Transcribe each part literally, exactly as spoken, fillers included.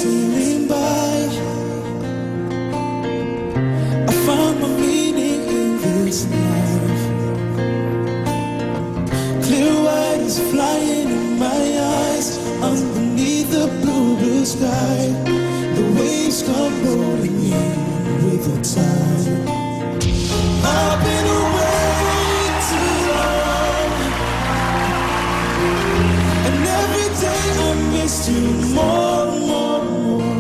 sailing by. I found my meaning in this life. Clear white is flying in my eyes underneath the blue, blue sky. The waves come rolling in with the tide. I've been away too long, and every day I miss you more and more and more.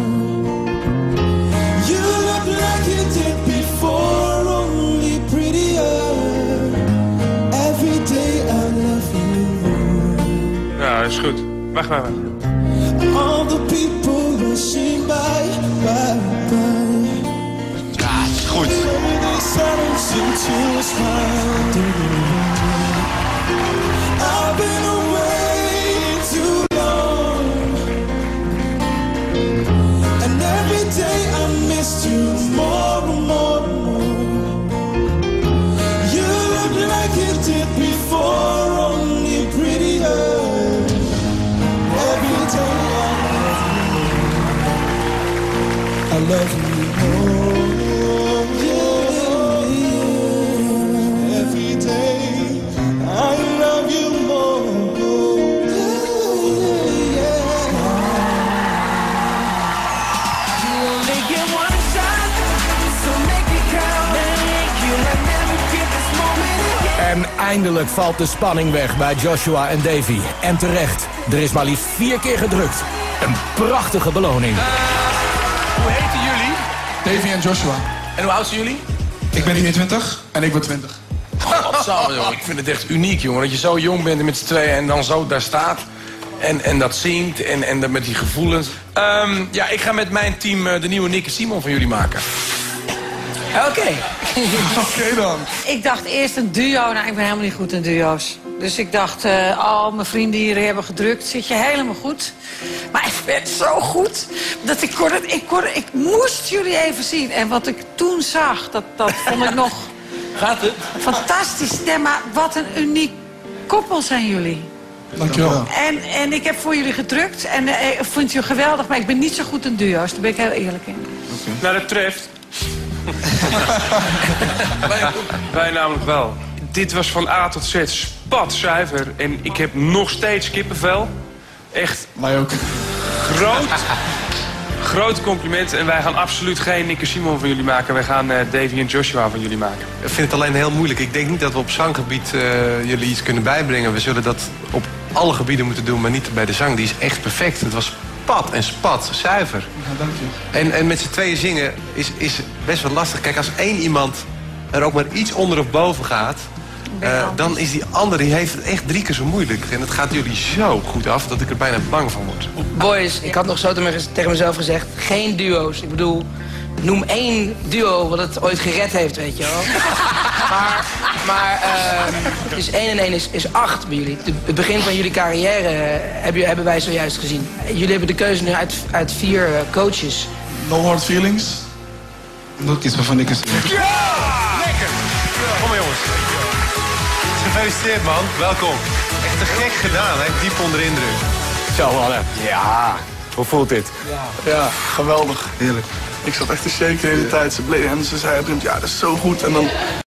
You look like you did before, only prettier. Every day I love you more. Ja, dat is goed. Wacht, wacht, wacht. All the people rushing by, by, by. Ja, het is goed. I've been away too long, and every day I missed you more and more and more. You look like you did before, only prettier. Every day I love you more. En eindelijk valt de spanning weg bij Joshua en Davy. En terecht, er is maar liefst vier keer gedrukt. Een prachtige beloning. Uh, hoe heten jullie? Davy en Joshua. En hoe oud zijn jullie? Ik ben eenentwintig en ik ben twintig. Oh, zo, joh. Ik vind het echt uniek, jongen. Dat je zo jong bent en met z'n tweeën en dan zo daar staat. En, en dat zingt en, en dat met die gevoelens. Um, ja, ik ga met mijn team uh, de nieuwe Nick en Simon van jullie maken. Oké. Okay. Oké okay dan. Ik dacht eerst een duo. Nou, ik ben helemaal niet goed in duo's. Dus ik dacht, uh, al mijn vrienden hier hebben gedrukt. Zit je helemaal goed. Maar het werd zo goed. Dat ik kon het, ik kon het, ik moest jullie even zien. En wat ik toen zag, dat, dat vond ik nog... Gaat het? Fantastisch. Nee, maar wat een uniek koppel zijn jullie. Dankjewel. En, en ik heb voor jullie gedrukt. En uh, ik vond je geweldig. Maar ik ben niet zo goed in duo's. Daar ben ik heel eerlijk in. Okay. Nou, dat treft. wij, wij namelijk wel. Dit was van A tot Z spatzuiver. En ik heb nog steeds kippenvel. Echt. Mij ook. Groot. Groot compliment. En wij gaan absoluut geen Nick en Simon van jullie maken. Wij gaan uh, Davy en Joshua van jullie maken. Ik vind het alleen heel moeilijk. Ik denk niet dat we op zanggebied uh, jullie iets kunnen bijbrengen. We zullen dat op alle gebieden moeten doen, maar niet bij de zang. Die is echt perfect. Het was spat en spat, zuiver. Ja, dank je. En, en met z'n tweeën zingen is, is best wel lastig. Kijk, als één iemand er ook maar iets onder of boven gaat... Uh, dan is die andere, die heeft het echt drie keer zo moeilijk. En het gaat jullie zo goed af dat ik er bijna bang van word. Boys, ik had nog zo tegen mezelf gezegd, geen duo's. Ik bedoel, noem één duo wat het ooit gered heeft, weet je wel. maar maar uh, dus één en één is, is acht bij jullie. De, het begin van jullie carrière hebben, hebben wij zojuist gezien. Jullie hebben de keuze nu uit, uit vier uh, coaches. No hard feelings. Dat is waarvan ik eens... Ja! Lekker! Kom maar, jongens. Gefeliciteerd, man. Welkom. Echt te gek gedaan, hè? Diep onder de indruk. Zo, mannen. Ja, hoe voelt dit? Ja, ja, geweldig. Heerlijk. Ik zat echt te shaken de hele tijd. Ze bleef en ze zei, ja, dat is zo goed. En dan